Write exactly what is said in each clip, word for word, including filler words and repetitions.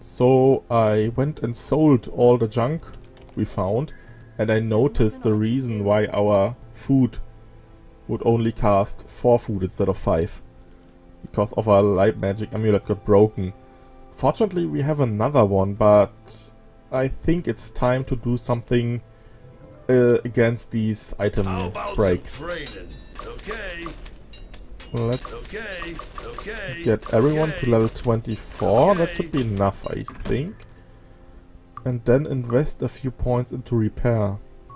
So I went and sold all the junk we found, and I noticed the reason why our food would only cast four food instead of five. Because of our light magic amulet got broken. Fortunately we have another one, but I think it's time to do something uh, against these item breaks. Okay. Let's Okay. Okay. get everyone okay. to level twenty-four. That Okay. should be enough, I think. And then invest a few points into repair.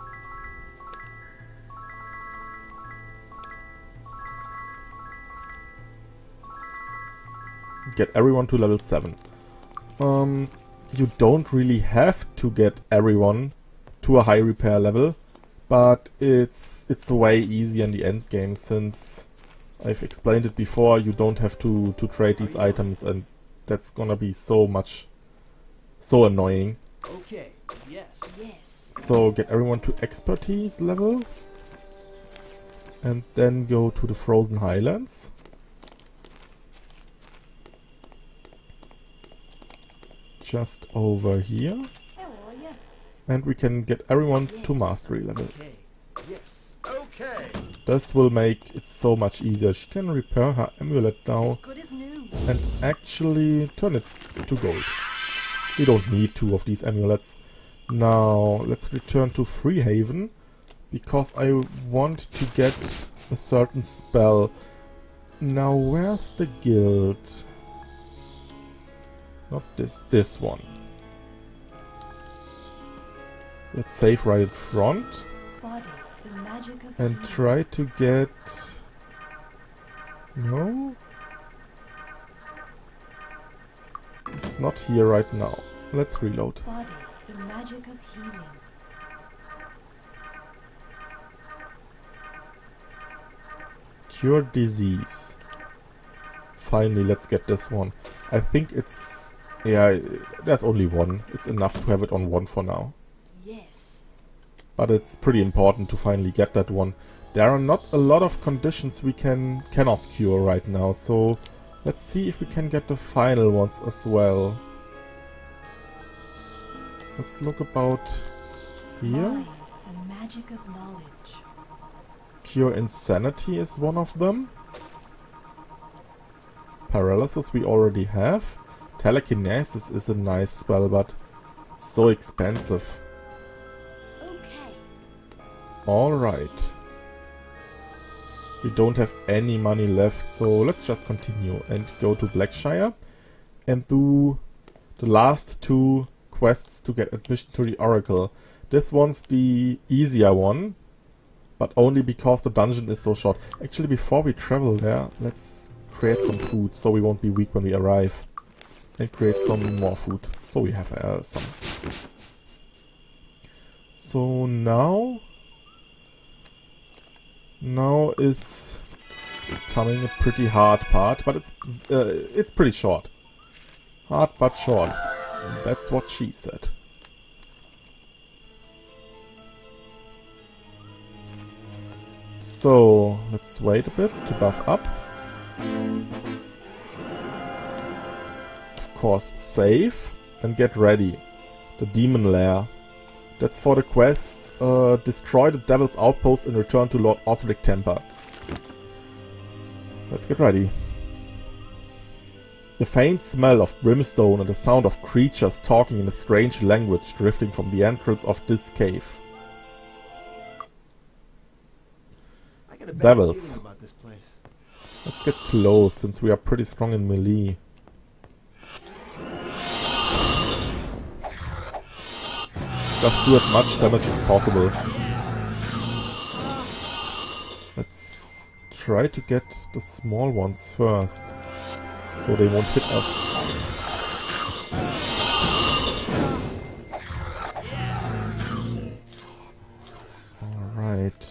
Get everyone to level seven. Um, you don't really have to get everyone to a high repair level, but it's it's way easier in the end game, since I've explained it before. You don't have to to trade these items, and that's gonna be so much so annoying. Okay. Yes. Yes. So get everyone to expertise level, and then go to the Frozen Highlands. Just over here. How are you? And we can get everyone to mastery level. Okay. Yes. Okay. This will make it so much easier. She can repair her amulet now As good as new. and actually turn it to gold. We don't need two of these amulets. Now let's return to Freehaven, because I want to get a certain spell. Now where's the guild? Not this, this one. Let's save right in front Body, the magic of and healing. try to get... No? It's not here right now. Let's reload. Body, the magic of healing. Cure disease. Finally, let's get this one. I think it's... Yeah, there's only one. It's enough to have it on one for now. Yes. But it's pretty important to finally get that one. There are not a lot of conditions we can cannot cure right now, so let's see if we can get the final ones as well. Let's look about here. Mind, the magic of knowledge. Cure insanity is one of them. Paralysis we already have. Telekinesis is a nice spell, but it's so expensive. Okay. Alright. We don't have any money left, so let's just continue and go to Blackshire and do the last two quests to get admission to the Oracle. This one's the easier one, but only because the dungeon is so short. Actually, before we travel there, let's create some food so we won't be weak when we arrive. And create some more food, so we have uh, some. So now... Now is coming a pretty hard part, but it's uh, it's pretty short. Hard but short. That's what she said. So let's wait a bit to buff up. Of course, save and get ready. The Demon Lair. That's for the quest, uh, destroy the Devil's Outpost and return to Lord Osric Temper. Let's get ready. The faint smell of brimstone and the sound of creatures talking in a strange language drifting from the entrance of this cave. I got a bad Devils. feeling about this place. Let's get close, since we are pretty strong in melee. Just do as much damage as possible. Let's try to get the small ones first, so they won't hit us. Alright.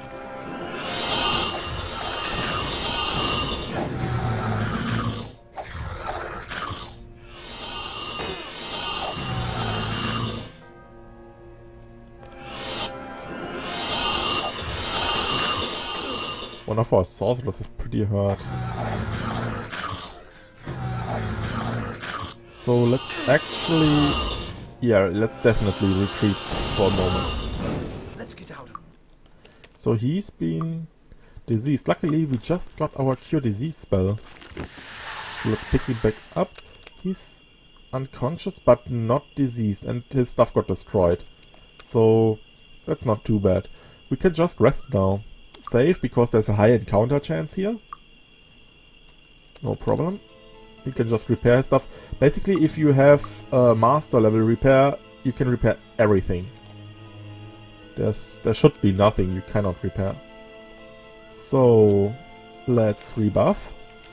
One of our sorcerers is pretty hurt. So let's actually... Yeah, let's definitely retreat for a moment. Let's get out of So he's been diseased. Luckily, we just got our Cure Disease spell. So let's pick him back up. He's unconscious, but not diseased, and his stuff got destroyed. So that's not too bad. We can just rest now. Save, because there's a high encounter chance here. No problem. You can just repair his stuff. Basically, if you have a master level repair, you can repair everything. There's, there should be nothing you cannot repair. So, let's rebuff.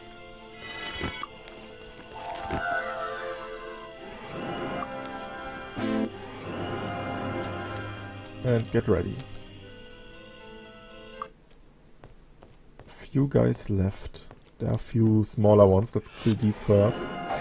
And get ready. Few guys left. There are a few smaller ones. Let's kill these first.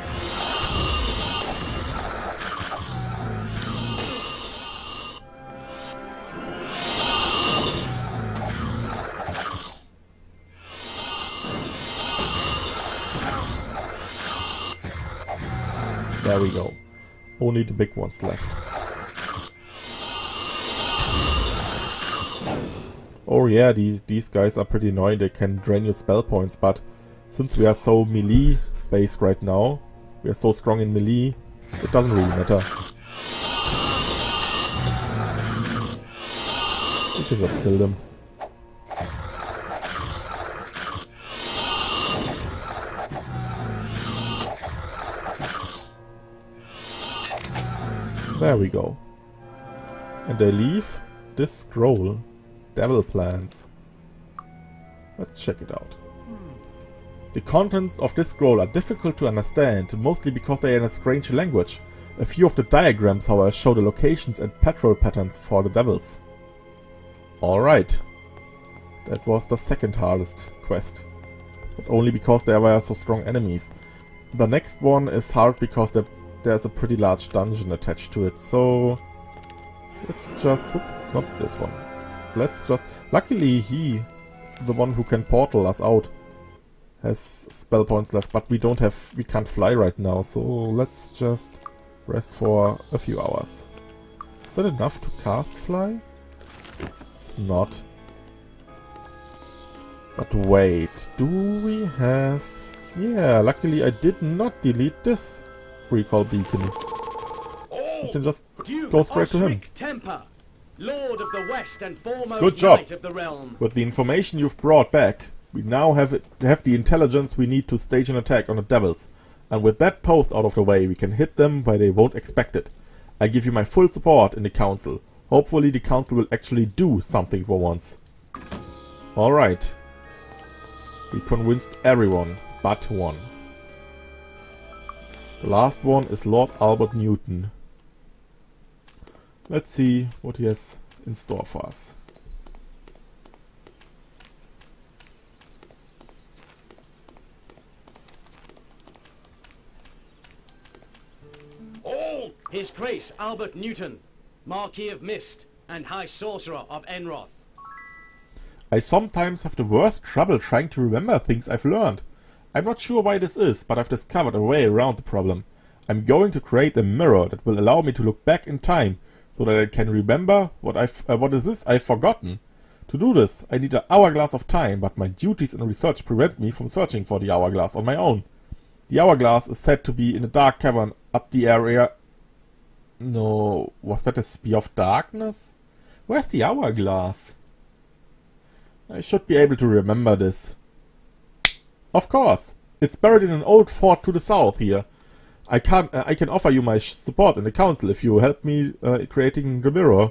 There we go. Only the big ones left. Oh yeah, these, these guys are pretty annoying. They can drain your spell points, but since we are so melee based right now, we are so strong in melee, it doesn't really matter. You can just kill them. There we go. And they leave this scroll. Devil plans. Let's check it out. The contents of this scroll are difficult to understand, mostly because they are in a strange language. A few of the diagrams, however, show the locations and patrol patterns for the devils. Alright. That was the second hardest quest. But only because there were so strong enemies. The next one is hard because there, there's a pretty large dungeon attached to it, so... Let's just... Whoop, not this one. Let's just... Luckily he, the one who can portal us out, has spell points left, but we don't have... We can't fly right now, so let's just rest for a few hours. Is that enough to cast fly? It's not. But wait, do we have... Yeah, luckily I did not delete this recall beacon. We can just go straight to him. Temper, Lord of the West and foremost Good job. knight of the realm. With the information you've brought back, we now have it, have the intelligence we need to stage an attack on the devils. And with that post out of the way, we can hit them where they won't expect it. I give you my full support in the council. Hopefully the council will actually do something for once. Alright. We convinced everyone but one. The last one is Lord Albert Newton. Let's see what he has in store for us. All His Grace Albert Newton, Marquis of Mist and High Sorcerer of Enroth. I sometimes have the worst trouble trying to remember things I've learned. I'm not sure why this is, but I've discovered a way around the problem. I'm going to create a mirror that will allow me to look back in time, so that I can remember what I've, uh, what is this I've forgotten. To do this, I need an hourglass of time, but my duties and research prevent me from searching for the hourglass on my own. The hourglass is said to be in a dark cavern up the area... No, was that a Spear of Darkness? Where's the hourglass? I should be able to remember this. Of course! It's buried in an old fort to the south here. I can uh, I can offer you my sh support in the council if you help me uh, creating the mirror.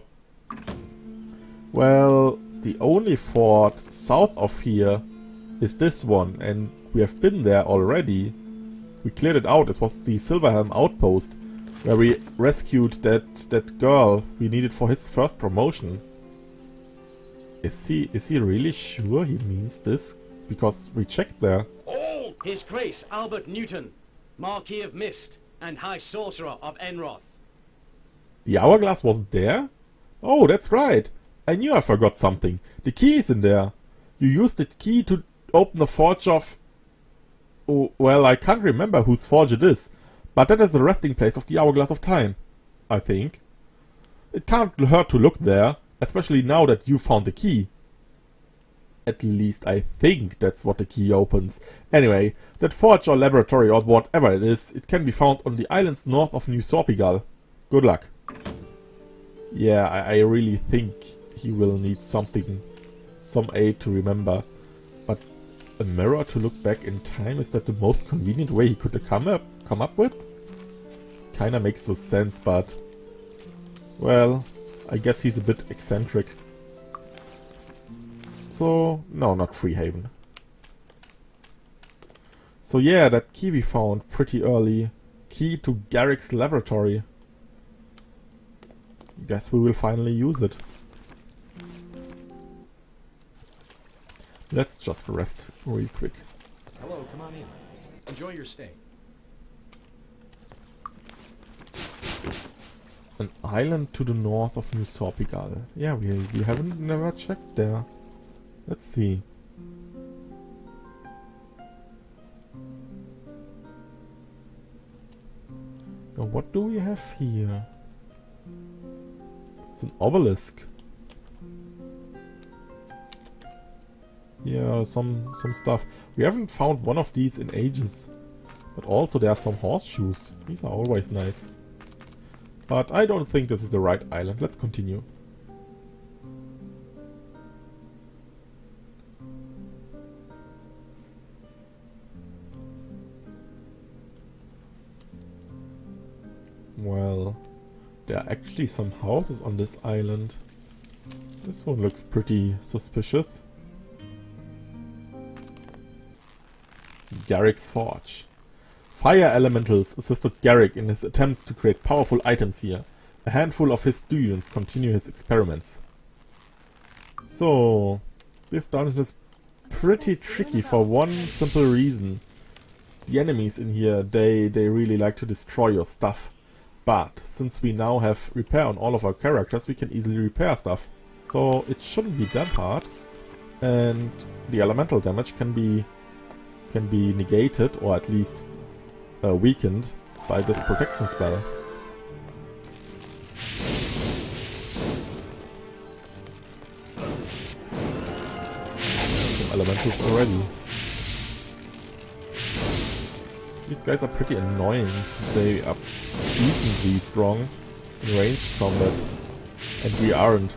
Well, the only fort south of here is this one, and we have been there already. We cleared it out. It was the Silverhelm outpost, where we rescued that that girl we needed for his first promotion. Is he is he really sure he means this? Because we checked there. All His Grace Albert Newton, Marquis of Mist and High Sorcerer of Enroth. The hourglass wasn't there? Oh, that's right. I knew I forgot something. The key is in there. You used the key to open the forge of... Oh, well, I can't remember whose forge it is, But that is the resting place of the Hourglass of Time, I think. It can't hurt to look there, especially now that you found the key. At least I think that's what the key opens. Anyway, that forge or laboratory or whatever it is, it can be found on the islands north of New Sorpigal. Good luck. Yeah, I, I really think he will need something, some aid to remember. But a mirror to look back in time, is that the most convenient way he could have come up, come up with? Kinda makes no sense, but... well, I guess he's a bit eccentric. So, no, not Freehaven. So yeah, that key we found pretty early. Key to Garrick's laboratory. Guess we will finally use it. Let's just rest real quick. Hello, come on in. Enjoy your stay. An island to the north of New Sorpigal. Yeah, we, we haven't never checked there. Let's see. Now what do we have here? It's an obelisk. Yeah, some some stuff. We haven't found one of these in ages. But also there are some horseshoes. These are always nice. But I don't think this is the right island. Let's continue. Well, there are actually some houses on this island. This one looks pretty suspicious. Garrick's Forge. Fire elementals assisted Garrick in his attempts to create powerful items here. A handful of his students continue his experiments. So, this dungeon is pretty tricky for one simple reason. The enemies in here, they, they really like to destroy your stuff. But since we now have repair on all of our characters, we can easily repair stuff. So it shouldn't be that hard. And the elemental damage can be can be negated, or at least uh, weakened, by this protection spell. Some elementals already. These guys are pretty annoying since they are decently strong in ranged combat, and we aren't.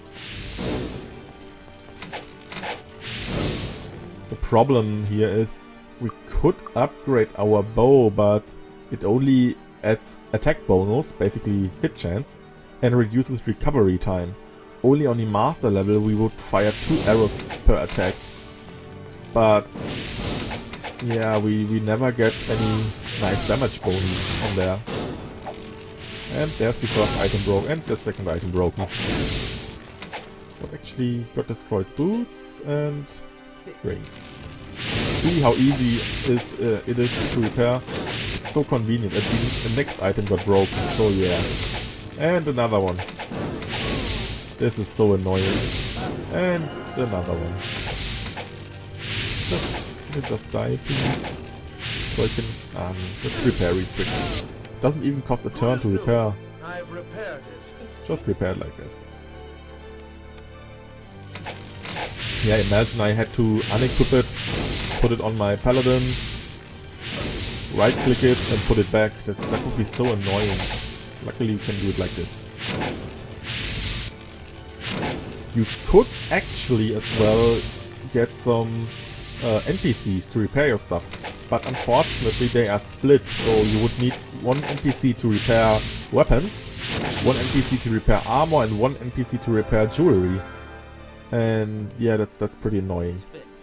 The problem here is we could upgrade our bow, but it only adds attack bonus, basically hit chance, and reduces recovery time. Only on the master level we would fire two arrows per attack. But yeah, we, we never get any nice damage bonus on there. And there's the first item broken, and the second item broken. But actually got destroyed boots and ring. See how easy is, uh, it is to repair. It's so convenient. And the, the next item got broken, so yeah. And another one. This is so annoying. And another one. Just, can you just die, please? So I can... Um, let's repair real quick. Doesn't even cost a turn to repair. I've repaired it. Just repair it like this. Yeah, imagine I had to unequip it, put it on my paladin, right click it and put it back. That, that would be so annoying. Luckily you can do it like this. You could actually as well get some uh, N P Cs to repair your stuff, but unfortunately they are split, so you would need one N P C to repair weapons, one N P C to repair armor, and one N P C to repair jewelry. And yeah, that's that's pretty annoying.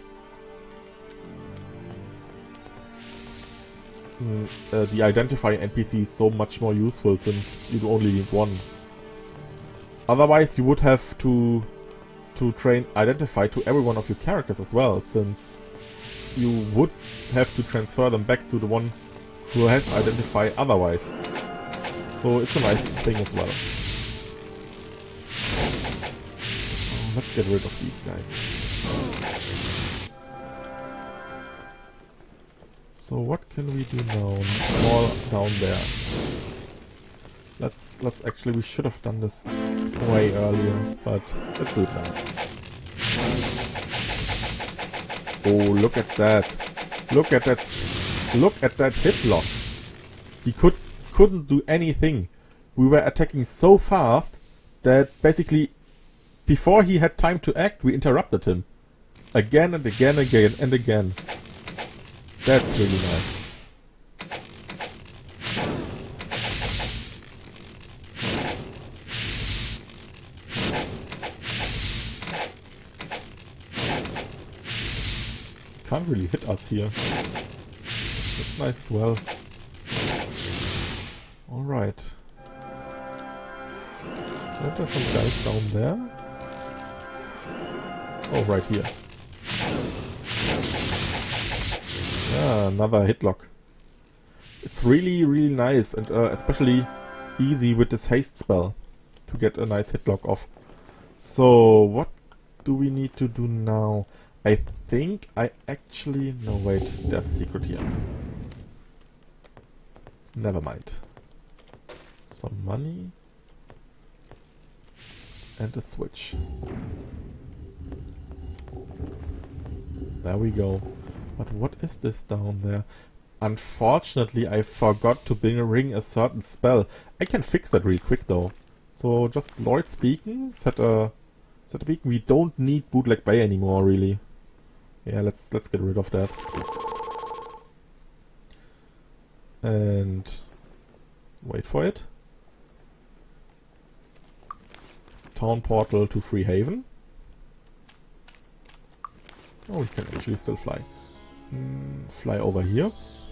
Mm, uh, the identifying N P C is so much more useful since you only need one. Otherwise, you would have to to train identify to every one of your characters as well, since you would have to transfer them back to the one who has identify otherwise. So it's a nice thing as well. Let's get rid of these guys. So what can we do now? More down there. Let's let's actually we should have done this way earlier, but let's do it now. Oh, look at that! Look at that! Look at that hitlock! He could couldn't do anything. We were attacking so fast that basically before he had time to act, we interrupted him. Again and again, again and again. That's really nice. Can't really hit us here. That's nice as well. Alright. Aren't there some guys down there? Oh, right here. Ah, another hitlock. It's really, really nice and uh, especially easy with this haste spell to get a nice hitlock off. So, what do we need to do now? I think I actually... No, wait, there's a secret here. Never mind. Some money. And a switch. There we go. But what is this down there? Unfortunately, I forgot to bring, ring a certain spell. I can fix that real quick though. So just Lloyd's Beacon, set a set a beacon. We don't need Bootleg Bay anymore, really. Yeah, let's let's get rid of that. And wait for it. Town portal to Freehaven. Oh, we can actually still fly. Mm, fly over here.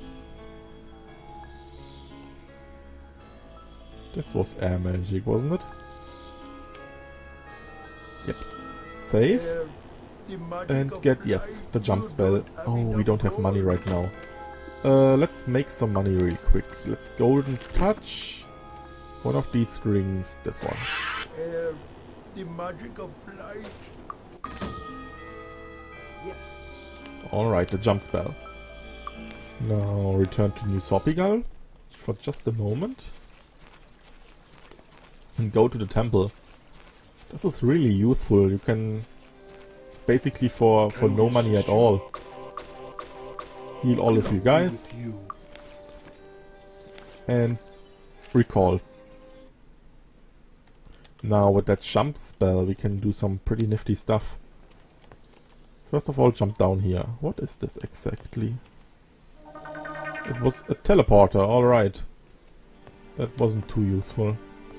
This was air magic, wasn't it? Yep. Save. And get, yes, the jump spell. Oh, we don't have money right now. Uh, let's make some money real quick. Let's golden touch. One of these rings, this one. The magic of flight. Yes. Alright, the jump spell. Now return to New Sorpigal for just a moment. And go to the temple. This is really useful. You can basically for, for no money at all heal all of you guys. And recall. Now with that jump spell we can do some pretty nifty stuff. First of all, jump down here. What is this exactly? It was a teleporter, alright. That wasn't too useful.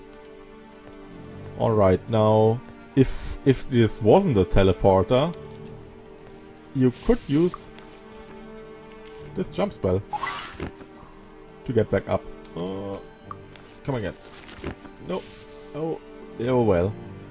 Alright, now if if this wasn't a teleporter, you could use this jump spell to get back up. Uh, come again. No. Oh, oh well.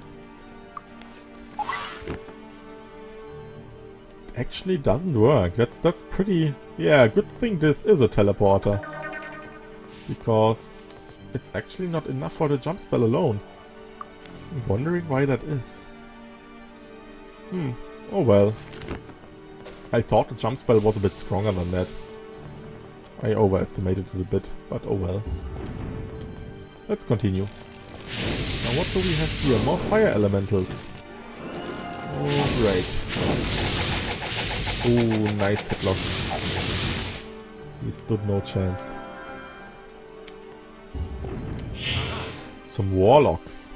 Actually doesn't work. That's that's pretty... Yeah, good thing this is a teleporter. Because it's actually not enough for the jump spell alone. I'm wondering why that is. Hmm. Oh well. I thought the jump spell was a bit stronger than that. I overestimated it a bit, but oh well. Let's continue. Now what do we have here? More fire elementals. Oh great. Oh, nice hitlock. He stood no chance. Some warlocks.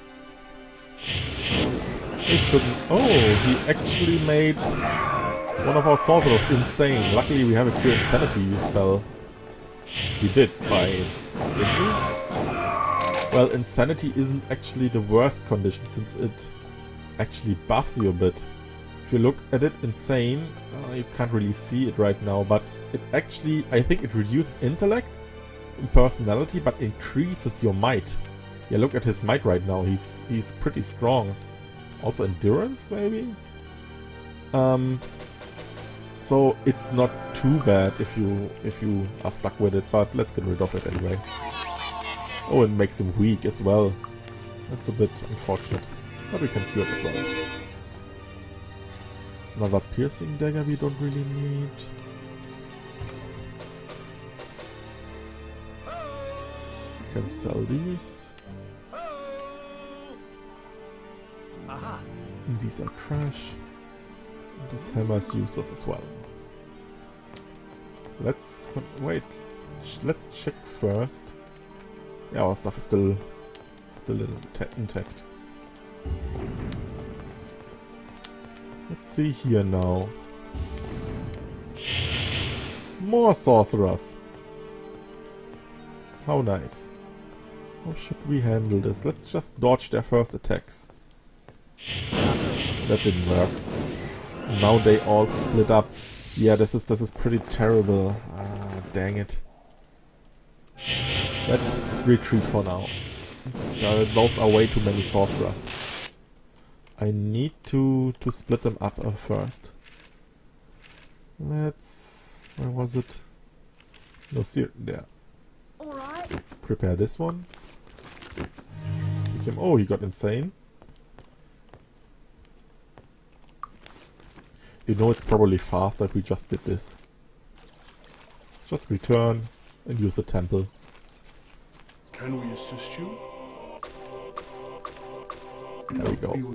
He shouldn't... Oh, he actually made one of our sorcerers insane. Luckily we have a cure insanity spell. We did, by... Did we? Well, insanity isn't actually the worst condition since it actually buffs you a bit. If you look at it, insane, uh, you can't really see it right now, but it actually, I think it reduces intellect and personality, but increases your might. Yeah, look at his might right now, he's he's pretty strong. Also endurance, maybe? Um, so it's not too bad if you if you are stuck with it, but let's get rid of it anyway. Oh, it makes him weak as well. That's a bit unfortunate, but we can cure it as well. Another piercing dagger we don't really need. can sell these. Aha. These are trash. This hammer is useless as well. Let's con wait. Ch let's check first. Yeah, our stuff is still still inta intact. Let's see here now. More sorcerers. How nice. How should we handle this? Let's just dodge their first attacks. That didn't work. Now they all split up. Yeah, this is this is pretty terrible. Ah, dang it. Let's retreat for now. Uh, those are way too many sorcerers. I need to to split them up uh, first. Let's. Where was it? No, see there. All right. Prepare this one. Him. Oh, he got insane. You know it's probably faster if we just did this. Just return and use the temple. Can we assist you? There we go.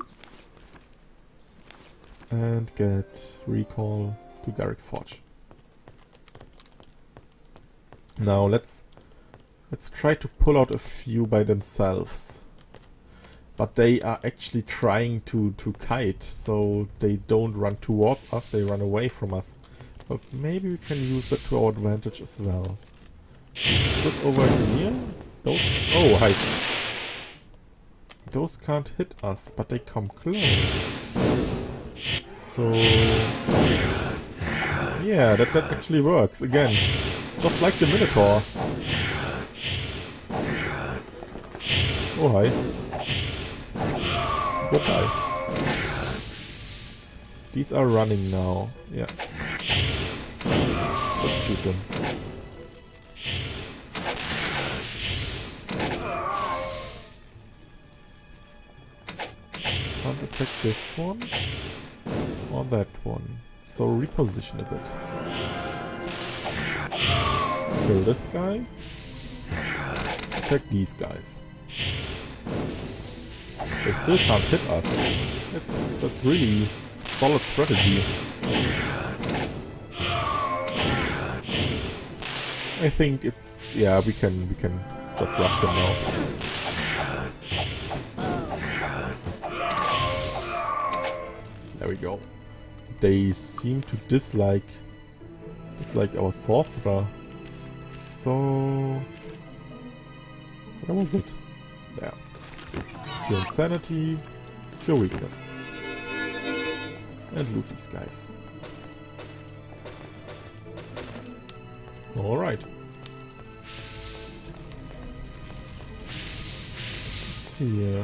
And get recall to Garrick's Forge. Now let's let's try to pull out a few by themselves. But they are actually trying to, to kite, so they don't run towards us, they run away from us. But maybe we can use that to our advantage as well. Stood over here. Those, oh, hi. Those can't hit us, but they come close. So... yeah, that, that actually works, again. Just like the Minotaur. Oh, hi. Goodbye. These are running now. Yeah. Just shoot them. Can't attack this one or that one. So reposition a bit. Kill this guy. Attack these guys. They still can't hit us. That's that's really solid strategy. I think it's yeah we can we can just rush them now. There we go. They seem to dislike dislike our sorcerer. So where was it? There. Pure insanity, pure weakness. And loot these guys. Alright. What's here?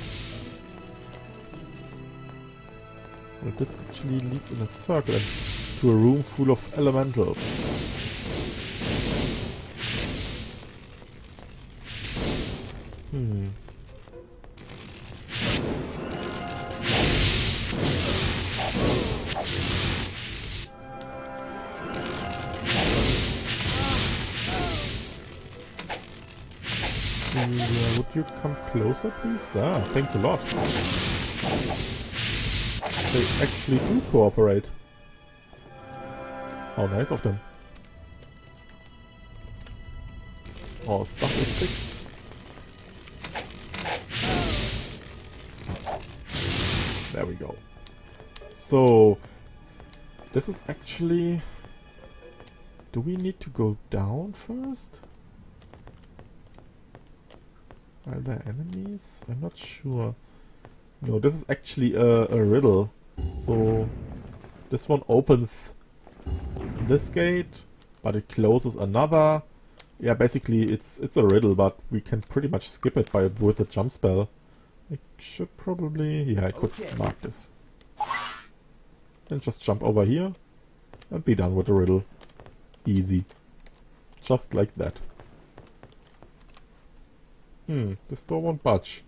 Well, this actually leads in a circle to a room full of elementals. Hmm. Yeah, would you come closer, please? Ah, thanks a lot. They actually do cooperate. How nice of them. All stuff is fixed. There we go. So, this is actually... do we need to go down first? Are there enemies? I'm not sure. No, this is actually a, a riddle. So, this one opens this gate, but it closes another. Yeah, basically it's it's a riddle, but we can pretty much skip it by with a jump spell. I should probably... yeah, I could okay. mark this. And just jump over here and be done with the riddle. Easy. Just like that. Hmm, this door won't budge.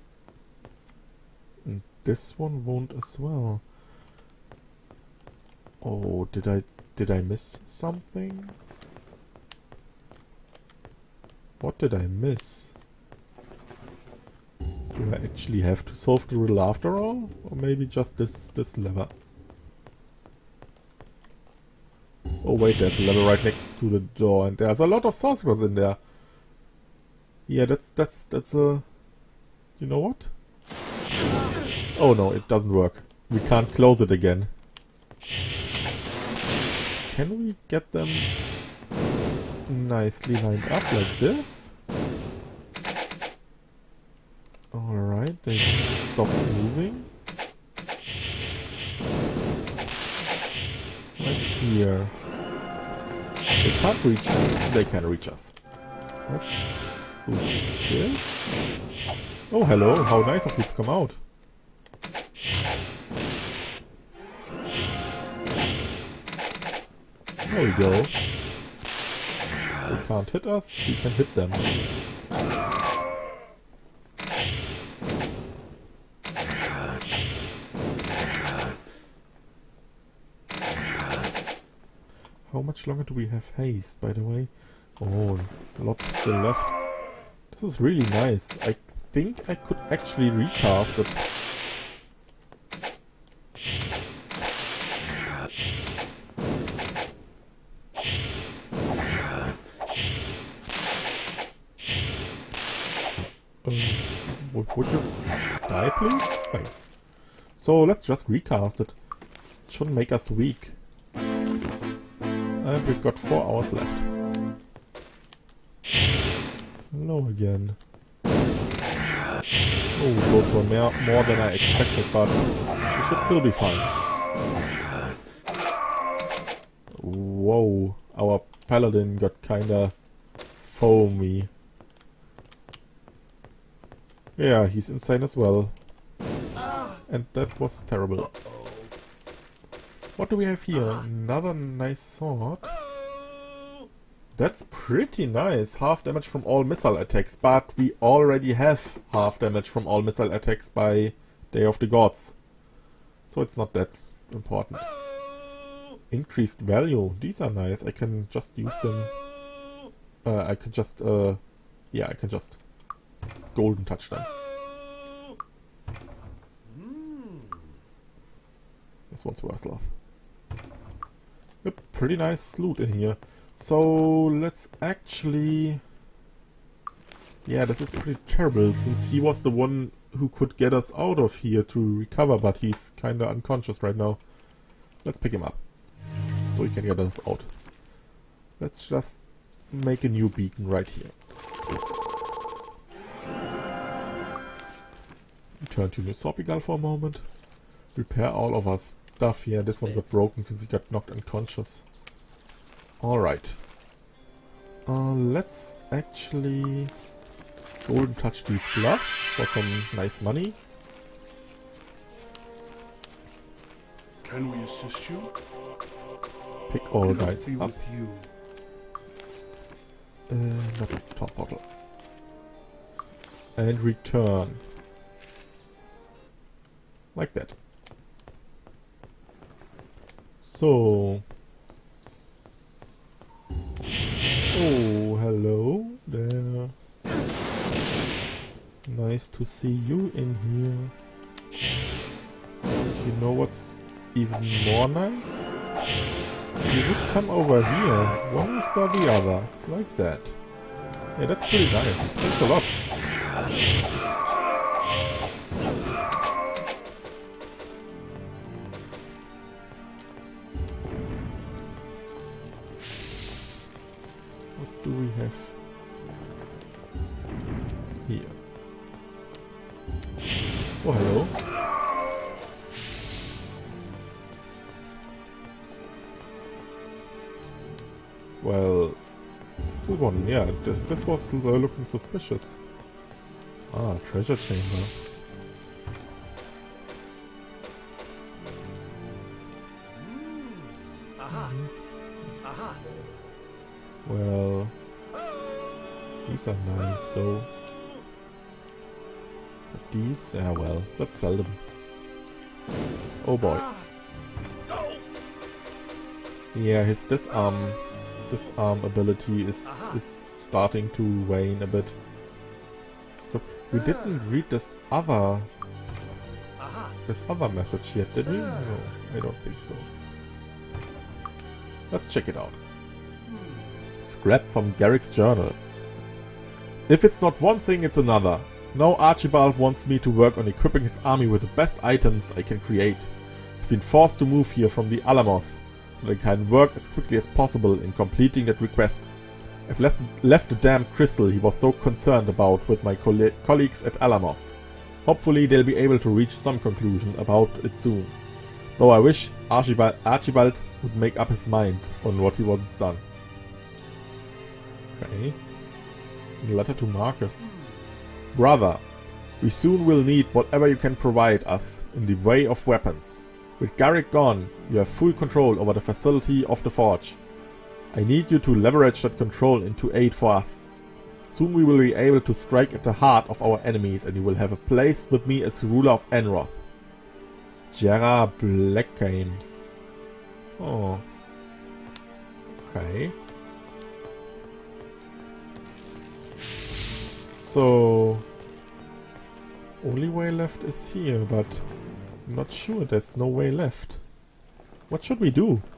And this one won't as well. Oh, did I did I miss something? What did I miss? Do I actually have to solve the riddle after all? Or maybe just this this lever? Oh wait, there's a lever right next to the door, and there's a lot of sorcerers in there. Yeah, that's that's that's a... You know what? Oh no, it doesn't work. We can't close it again. Can we get them nicely lined up like this? Alright, they stop moving. Right here. They can't reach us. They can reach us. Let's do this. Oh, hello. How nice of you to come out. There we go. They can't hit us. We can hit them. How much longer do we have haste, by the way? Oh, a lot still left. This is really nice. I think I could actually recast it. Um, would, would you die, please? Thanks. So let's just recast it. It shouldn't make us weak. And we've got four hours left. Hello again. Oh, those were more, more than I expected, but we should still be fine. Whoa, our paladin got kinda foamy. Yeah, he's insane as well. And that was terrible. What do we have here? Another nice sword. That's pretty nice. Half damage from all missile attacks, but we already have half damage from all missile attacks by Day of the Gods. So it's not that important. Increased value. These are nice. I can just use them. Uh, I can just, uh, yeah, I can just golden touch them. This one's worse love. Yep, pretty nice loot in here. So let's actually... Yeah, this is pretty terrible, since he was the one who could get us out of here to recover, but he's kinda unconscious right now. Let's pick him up, so he can get us out. Let's just make a new beacon right here. Return to Nusorpigal for a moment. Repair all of our stuff here. This one got broken since he got knocked unconscious. Alright. Uh, let's actually golden touch these gloves for some nice money. Can we assist you? Pick all guys Be up. with you. Uh, not a top bottle. And return. Like that. So... Oh, hello there. Nice to see you in here. Do you know what's even more nice? You would come over here, one after the other, like that. Yeah, that's pretty nice. Thanks a lot. What do we have here? Oh, hello. Well, this is one, yeah, this, this was uh, looking suspicious. Ah, treasure chamber. Aha. Aha. Well, these are nice though. But these, yeah, well, let's sell them. Oh boy. Yeah, his disarm, disarm ability is is starting to wane a bit. Stop. We didn't read this other, this other message yet, did we? No, I don't think so. Let's check it out. Scrap from Garrick's journal. If it's not one thing, it's another. Now Archibald wants me to work on equipping his army with the best items I can create. I've been forced to move here from the Alamos, so that I can work as quickly as possible in completing that request. I've left, left the damned crystal he was so concerned about with my coll colleagues at Alamos. Hopefully they'll be able to reach some conclusion about it soon. Though I wish Archibald, Archibald would make up his mind on what he wants done. Okay. A letter to Marcus. Brother, we soon will need whatever you can provide us in the way of weapons. With Garrick gone, you have full control over the facility of the Forge. I need you to leverage that control into aid for us. Soon we will be able to strike at the heart of our enemies and you will have a place with me as ruler of Enroth. Jera Black Games. Oh. Okay. So... only way left is here, but I'm not sure there's no way left. What should we do?